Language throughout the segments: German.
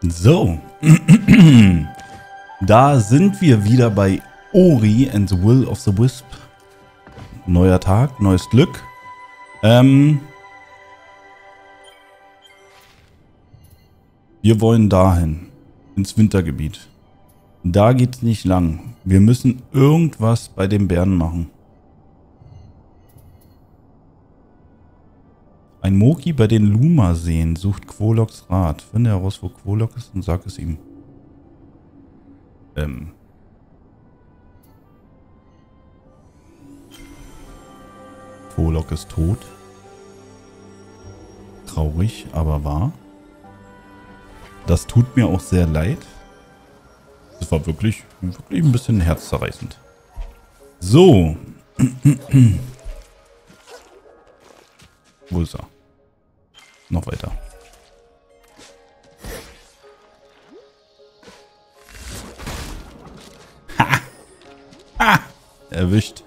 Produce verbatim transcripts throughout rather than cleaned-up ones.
So, da sind wir wieder bei Ori and the Will of the Wisp. Neuer Tag, neues Glück. Ähm, wir wollen dahin, ins Wintergebiet. Da geht's nicht lang. Wir müssen irgendwas bei den Bären machen. Ein Moki bei den Luma-Seen sucht Quoloks Rat. Finde heraus, wo Quolok ist und sag es ihm. Ähm. Quolok ist tot. Traurig, aber wahr. Das tut mir auch sehr leid. Das war wirklich, wirklich ein bisschen herzzerreißend. So. Wo ist er? Noch weiter. Ha! Ha! Erwischt.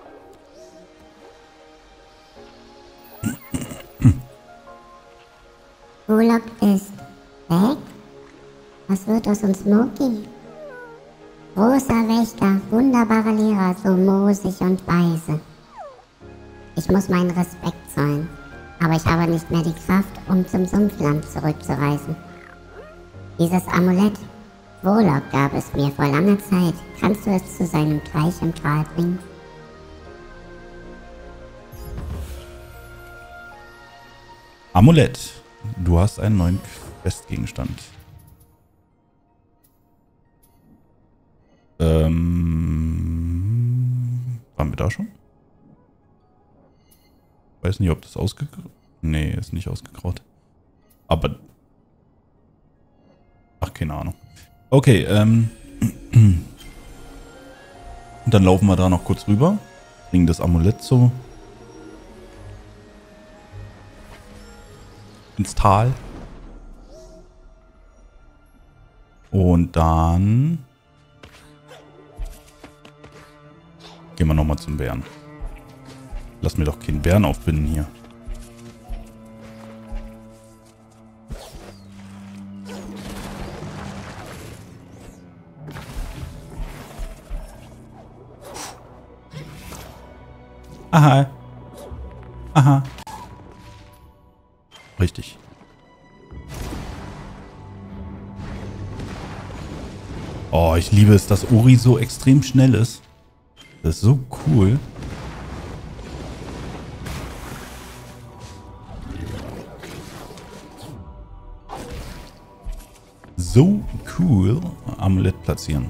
Quolok ist weg? Was wird aus uns Moki? Großer Wächter, wunderbarer Lehrer, so moosig und weise. Ich muss meinen Respekt zollen. Aber ich habe nicht mehr die Kraft, um zum Sumpfland zurückzureisen. Dieses Amulett, Quolok gab es mir vor langer Zeit. Kannst du es zu seinem Teich im Tal bringen? Amulett. Du hast einen neuen Questgegenstand. Ähm... Waren wir da schon? Weiß nicht, ob das ausgegraut... Nee, ist nicht ausgegraut. Aber... Ach, keine Ahnung. Okay, ähm... dann laufen wir da noch kurz rüber. Bringen das Amulett so... ins Tal. Und dann... gehen wir nochmal zum Bären. Lass mir doch keinen Bären aufbinden hier. Aha. Aha. Richtig. Oh, ich liebe es, dass Ori so extrem schnell ist. Das ist so cool. So cool. Amulett platzieren.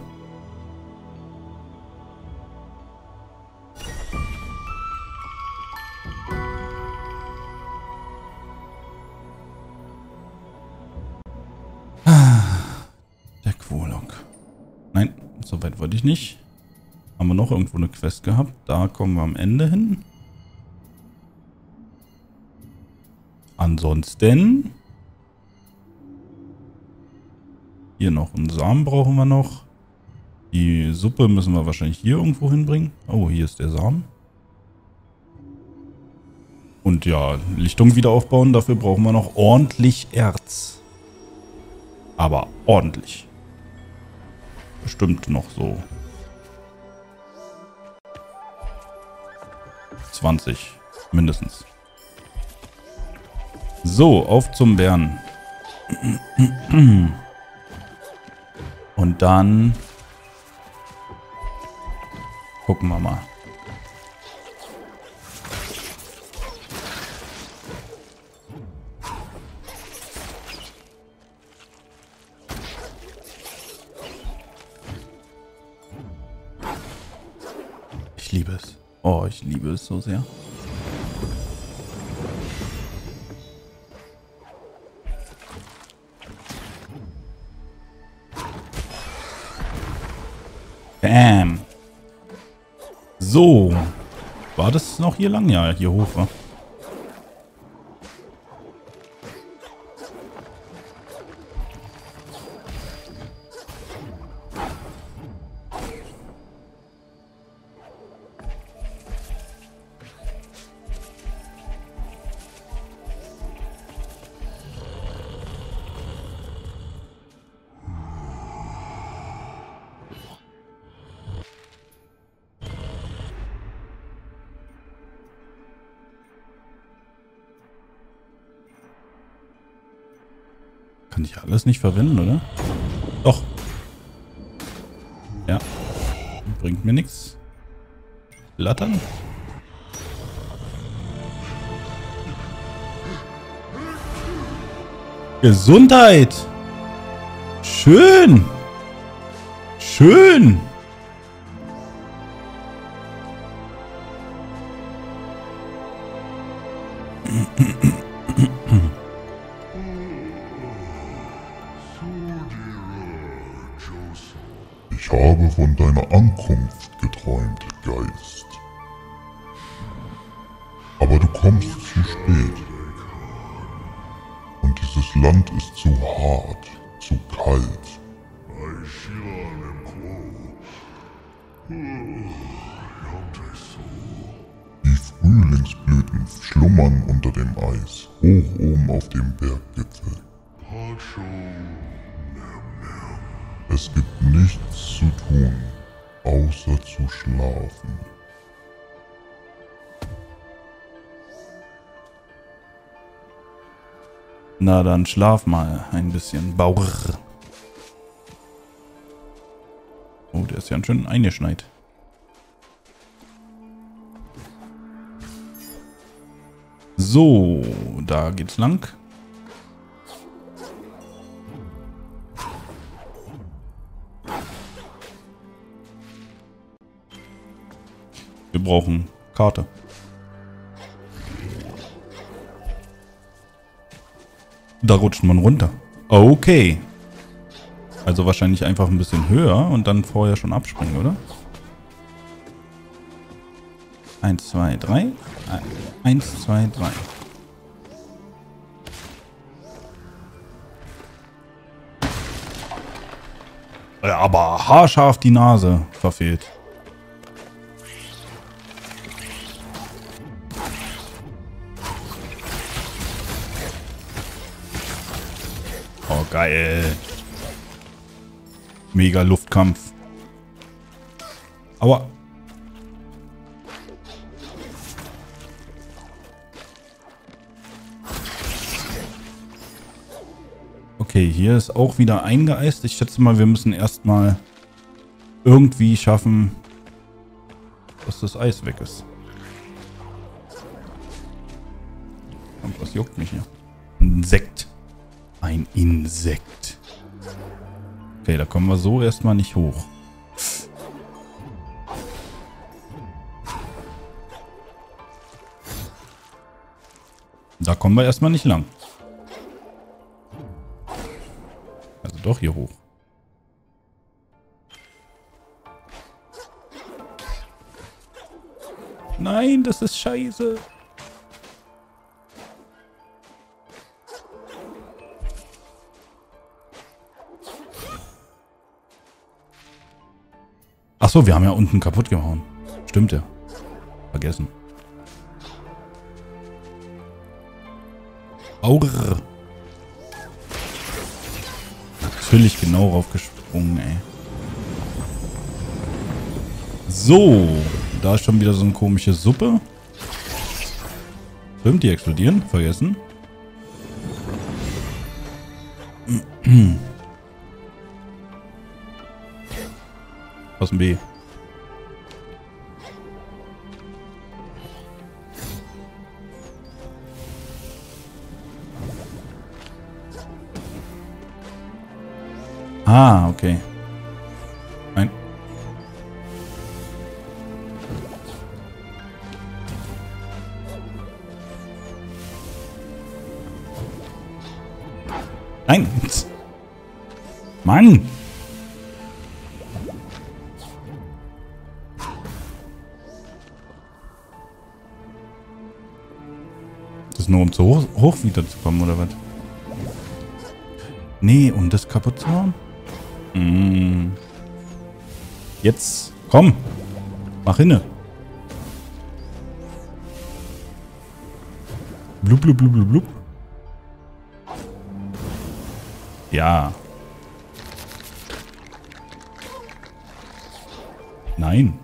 Der Quolok. Nein, so weit wollte ich nicht. Haben wir noch irgendwo eine Quest gehabt? Da kommen wir am Ende hin. Ansonsten... hier noch einen Samen brauchen wir noch. Die Suppe müssen wir wahrscheinlich hier irgendwo hinbringen. Oh, hier ist der Samen. Und ja, Lichtung wieder aufbauen. Dafür brauchen wir noch ordentlich Erz. Aber ordentlich. Bestimmt noch so zwanzig mindestens. So, auf zum Bären. Und dann gucken wir mal. Ich liebe es. Oh, ich liebe es so sehr. Bam. So. War das noch hier lang? Ja, hier hoch war. Kann ich alles nicht verwenden, oder? Doch. Ja. Bringt mir nichts. Lattern. Gesundheit. Schön. Schön. Ich habe von deiner Ankunft geträumt, Geist. Aber du kommst zu spät. Und dieses Land ist zu hart, zu kalt. Die Frühlingsblüten schlummern unter dem Eis, hoch oben auf dem Berggipfel. Es gibt nichts zu tun, außer zu schlafen. Na dann schlaf mal ein bisschen. Bauch. Oh, der ist ja ganz schön eingeschneit. So, da geht's lang. Wir brauchen Karte. Da rutscht man runter. Okay. Also wahrscheinlich einfach ein bisschen höher und dann vorher schon abspringen, oder? Eins, zwei, drei. Eins, zwei, drei. Ja, aber haarscharf die Nase verfehlt. Oh, geil. Mega Luftkampf. Aua. Okay, hier ist auch wieder eingeeist. Ich schätze mal, wir müssen erstmal irgendwie schaffen, dass das Eis weg ist. Und was juckt mich hier? Ein Insekt. Ein Insekt. Okay, da kommen wir so erstmal nicht hoch. Da kommen wir erstmal nicht lang. Also doch hier hoch. Nein, das ist scheiße. Achso, wir haben ja unten kaputt gehauen. Stimmt ja. Vergessen. Aurr. Natürlich genau raufgesprungen, ey. So. Da ist schon wieder so eine komische Suppe. Stimmt, die explodieren. Vergessen. Was ein B. Ah, okay. Nein. Nein. Mann. Das ist nur um zu hoch, hoch wiederzukommen, oder was? Nee, um das kaputt zu hauen? Mm. Jetzt, komm. Mach hinne. Blub, blub, blub, blub, blub. Ja. Nein.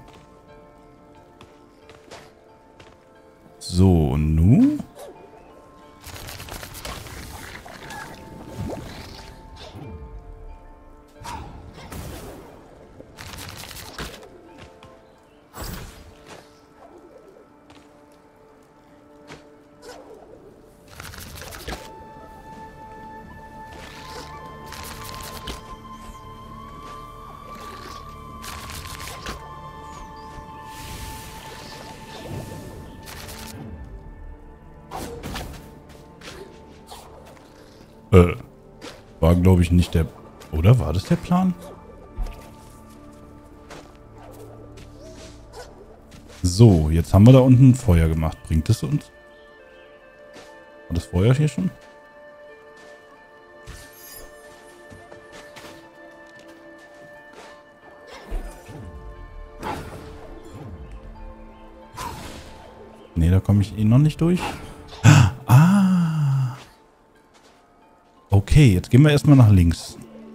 So, und nun? War, glaube ich, nicht der... Oder war das der Plan? So, jetzt haben wir da unten Feuer gemacht. Bringt es uns? War das Feuer hier schon? Nee, da komme ich eh noch nicht durch. Ah. Okay, jetzt gehen wir erstmal nach links.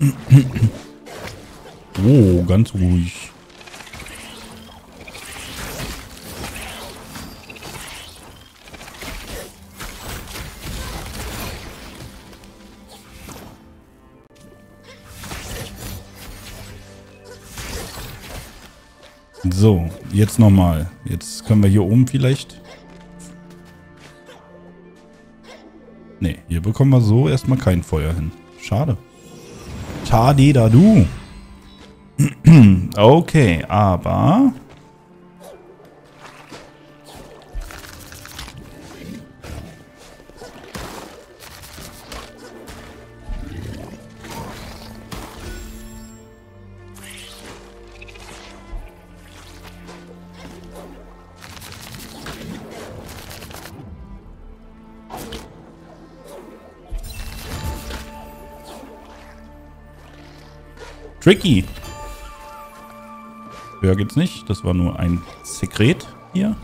Oh, ganz ruhig. So, jetzt nochmal. Jetzt können wir hier oben vielleicht... Ne, hier bekommen wir so erstmal kein Feuer hin. Schade. Schade da du. Okay, aber... Tricky. Höher geht's nicht. Das war nur ein Sekret hier.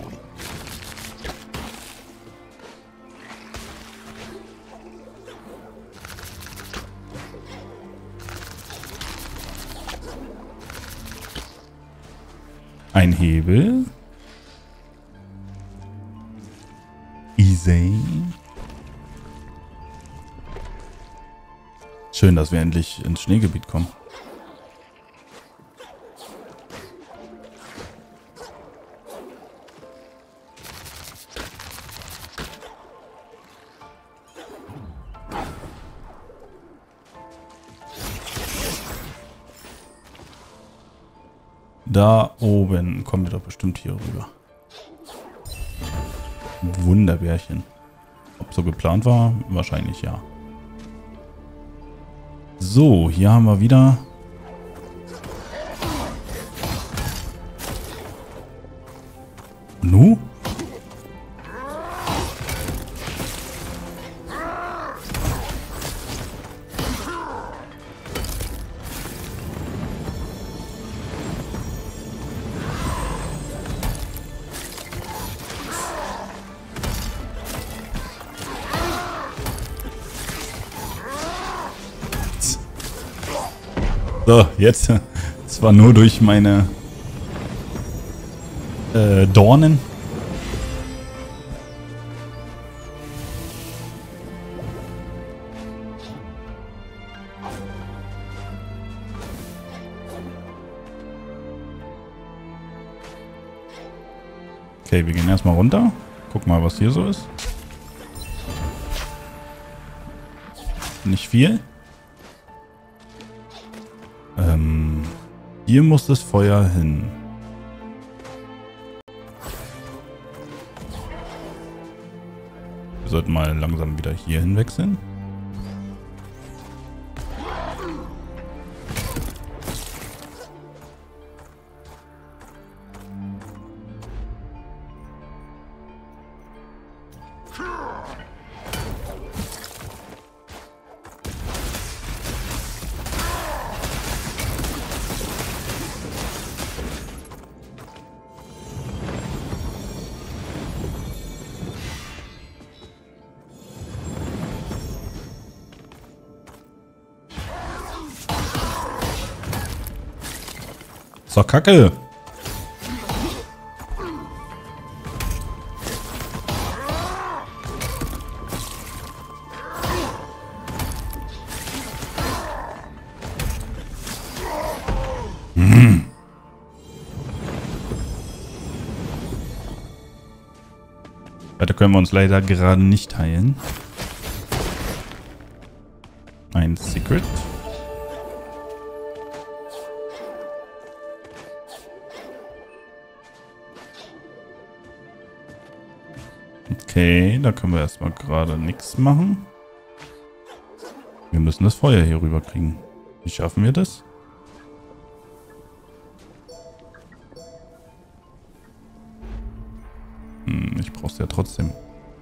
Ein Hebel. Easy. Schön, dass wir endlich ins Schneegebiet kommen. Da oben kommen wir doch bestimmt hier rüber. Wunderbärchen. Ob so geplant war? Wahrscheinlich ja. So, hier haben wir wieder... Nu? So, jetzt. Zwar nur durch meine äh, Dornen. Okay, wir gehen erstmal runter. Guck mal, was hier so ist. Nicht viel. Ähm, hier muss das Feuer hin. Wir sollten mal langsam wieder hier hinwechseln. Ist doch kacke. Hm. Weiter können wir uns leider gerade nicht heilen. Ein Secret. Okay, da können wir erstmal gerade nichts machen. Wir müssen das Feuer hier rüber kriegen. Wie schaffen wir das? Hm, ich brauch's ja trotzdem.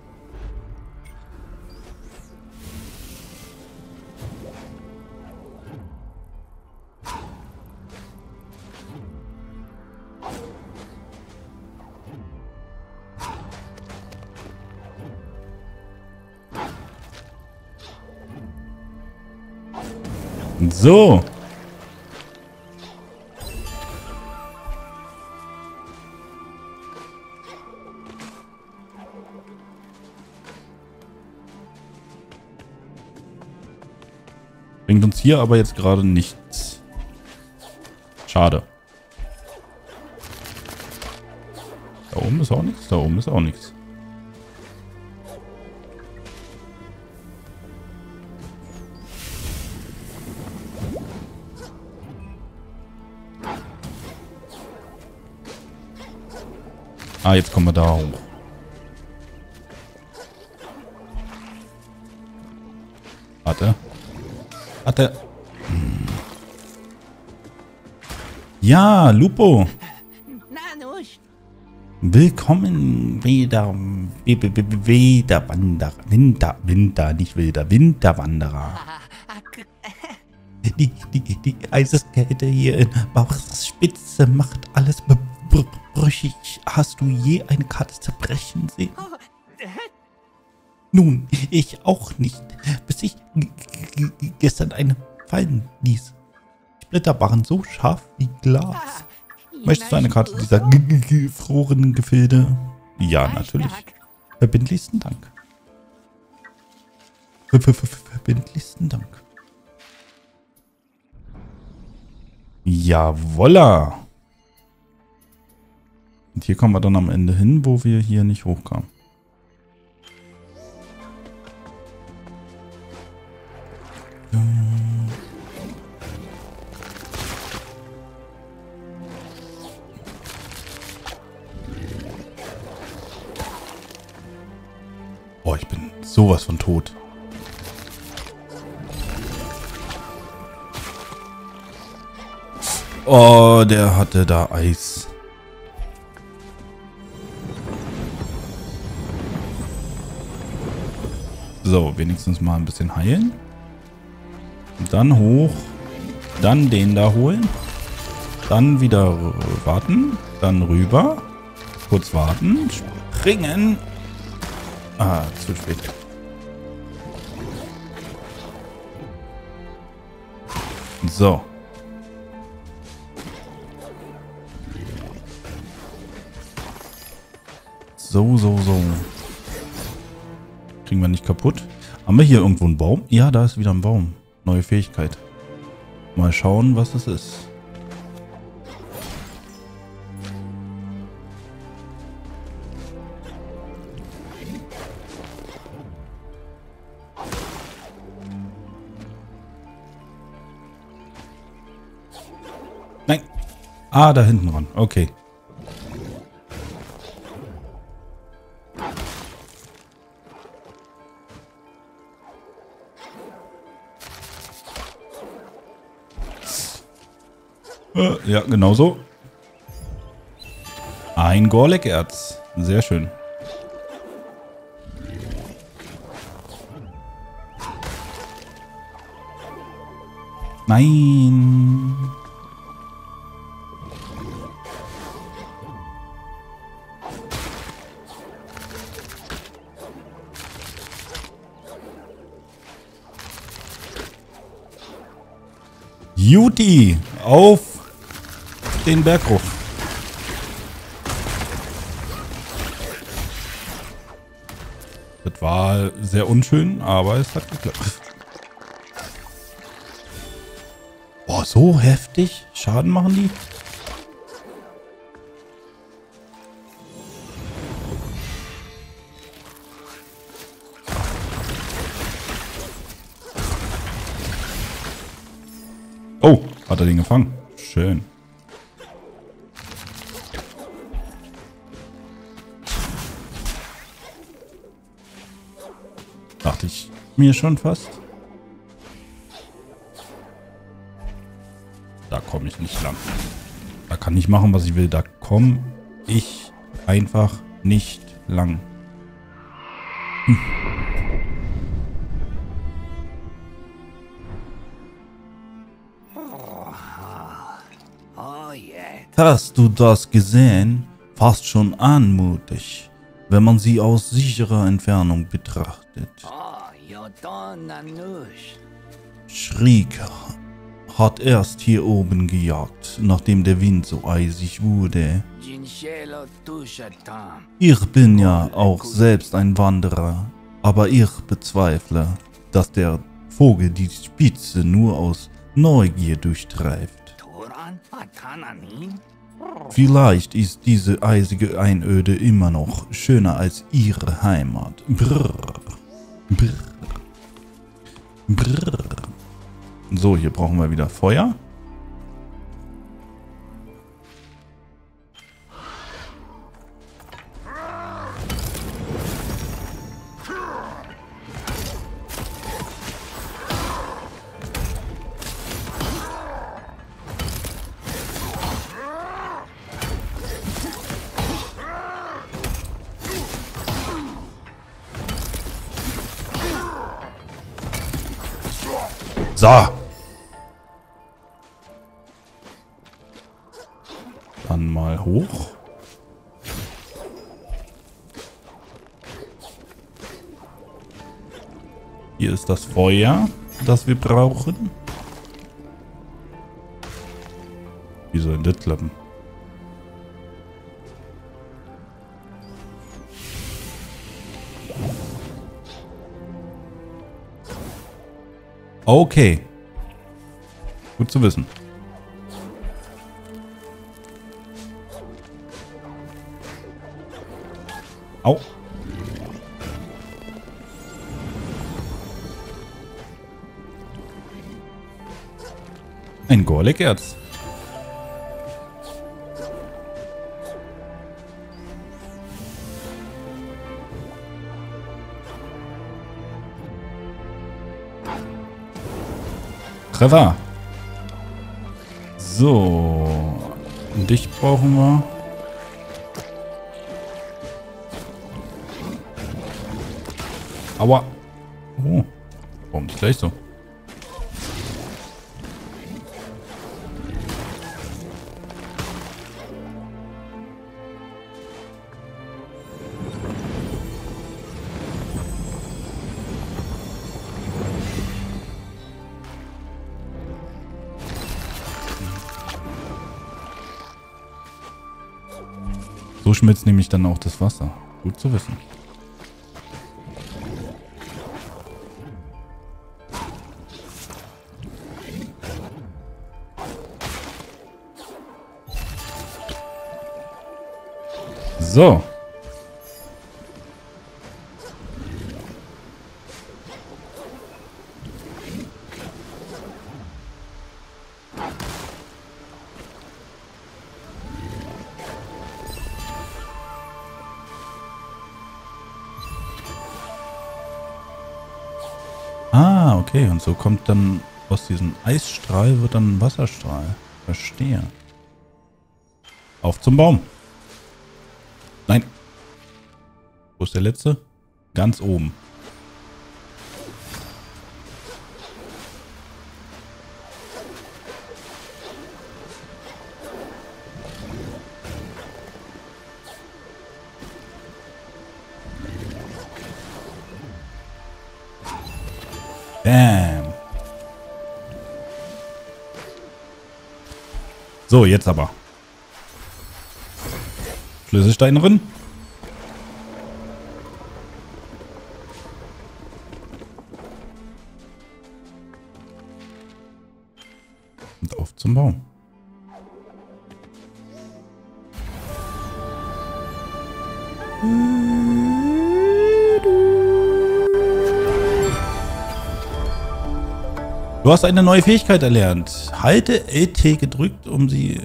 So. Bringt uns hier aber jetzt gerade nichts. Schade. Da oben ist auch nichts, da oben ist auch nichts. Ah, jetzt kommen wir da hoch. Warte. Warte. Hm. Ja, Lupo. Willkommen wieder, wieder Wanderer. Winter, Winter, nicht wilder, Winterwanderer. Die, die, die Eiseskälte hier in Bauchspitze macht alles brüchig. Hast du je eine Karte zerbrechen sehen? Nun, ich auch nicht, bis ich gestern eine fallen ließ. Die Splitter waren so scharf wie Glas. Möchtest du eine Karte dieser gefrorenen Gefilde? Ja, natürlich. Verbindlichsten Dank. Verbindlichsten Dank. Jawolla. Und hier kommen wir dann am Ende hin, wo wir hier nicht hochkamen. Oh, ich bin sowas von tot. Oh, der hatte da Eis. So, wenigstens mal ein bisschen heilen. Dann hoch. Dann den da holen. Dann wieder warten. Dann rüber. Kurz warten. Springen. Ah, zu spät. So. So, so, so. Kriegen wir nicht kaputt. Haben wir hier irgendwo einen Baum? Ja, da ist wieder ein Baum. Neue Fähigkeit. Mal schauen, was es ist. Nein. Ah, da hinten ran. Okay. Ja, genau so. Ein Gorlek-Erz. Sehr schön. Nein. Juti, auf den Bergruf. Das war sehr unschön, aber es hat geklappt. Boah, so heftig Schaden machen die? Oh, hat er den gefangen? Schön. Dachte ich mir schon fast. Da komme ich nicht lang. Da kann ich machen, was ich will. Da komme ich einfach nicht lang. Hm. Hast du das gesehen? Fast schon anmutig, wenn man sie aus sicherer Entfernung betrachtet. Schriek hat erst hier oben gejagt, nachdem der Wind so eisig wurde. Ich bin ja auch selbst ein Wanderer, aber ich bezweifle, dass der Vogel die Spitze nur aus Neugier durchtreibt. Vielleicht ist diese eisige Einöde immer noch schöner als ihre Heimat. Brrr. Brrr. Brrr. So, hier brauchen wir wieder Feuer. So. Dann mal hoch. Hier ist das Feuer, das wir brauchen. Wie soll das klappen? Okay. Gut zu wissen. Au. Ein Gorlek-Erz. Treffer. So. Dich brauchen wir. Aua. Oh. Warum nicht gleich so? So schmilzt nämlich dann auch das Wasser. Gut zu wissen. So. Ah, okay. Und so kommt dann aus diesem Eisstrahl wird dann ein Wasserstrahl. Verstehe. Auf zum Baum. Nein. Wo ist der letzte? Ganz oben. Bam. So, jetzt aber. Schlüsselstein drin. Und auf zum Baum. Du hast eine neue Fähigkeit erlernt. Halte L T gedrückt, um sie...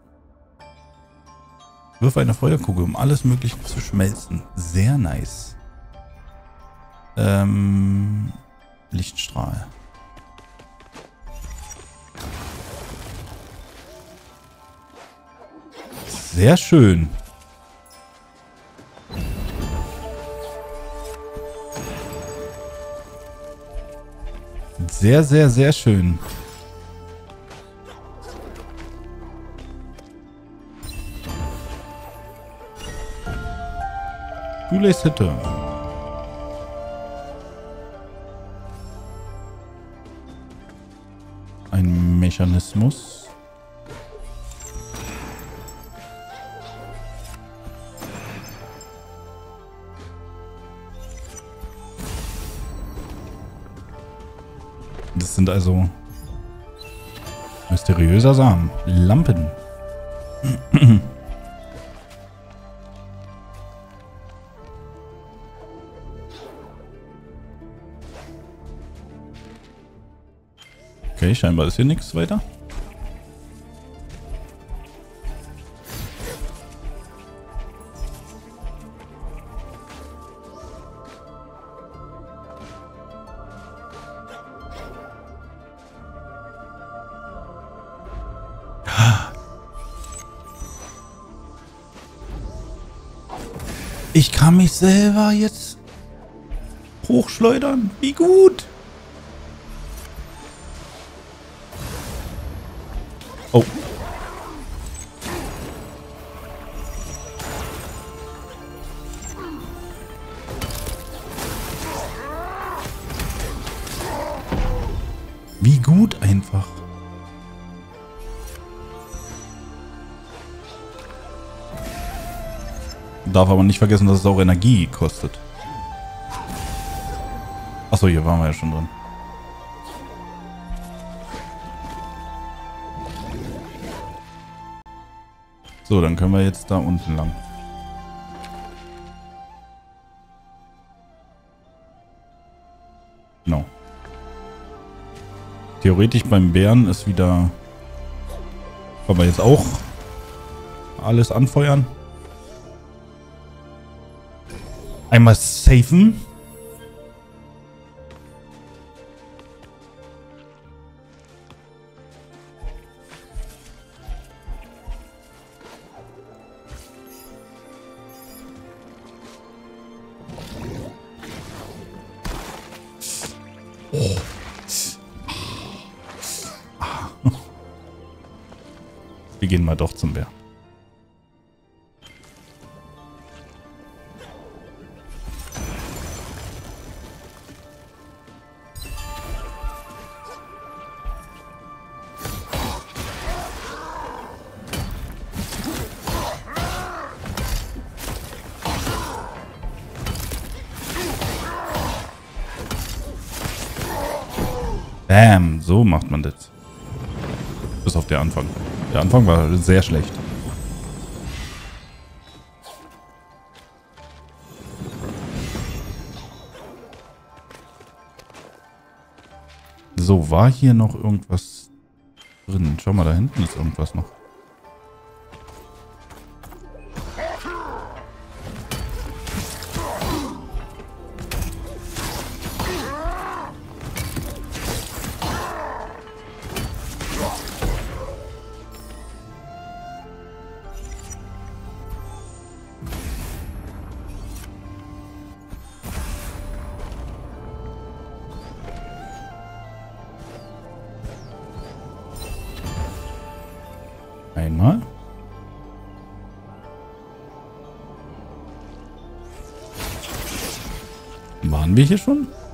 Wirf eine Feuerkugel, um alles Mögliche zu schmelzen. Sehr nice. Ähm... Lichtstrahl. Sehr schön. Sehr, sehr, sehr schön. Gules Hütte. Ein Mechanismus. Das sind also mysteriöser Samen. Lampen. Okay, scheinbar ist hier nichts weiter. Ich kann mich selber jetzt hochschleudern. Wie gut. Oh. Wie gut einfach. Darf aber nicht vergessen, dass es auch Energie kostet. Achso, hier waren wir ja schon drin. So, dann können wir jetzt da unten lang. Genau. Theoretisch beim Bären ist wieder... Können wir jetzt auch alles anfeuern. Einmal safen. Oh. Wir gehen mal doch zum Bär. Bam, so macht man das. Bis auf der Anfang. Der Anfang war sehr schlecht. So, war hier noch irgendwas drin? Schau mal, da hinten ist irgendwas noch. Einmal. Waren wir hier schon?